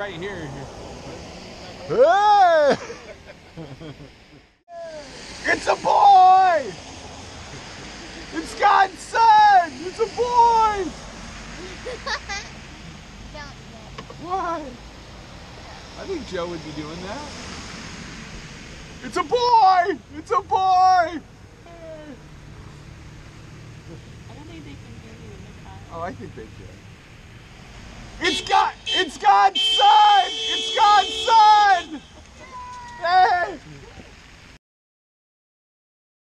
right here. Hey! It's a boy! It's God's son! It's a boy! Why? I think Joe would be doing that. It's a boy! It's a boy! I don't think they can hear you in the car. Oh, I think they can. It's God's son! It's God's son! Hey!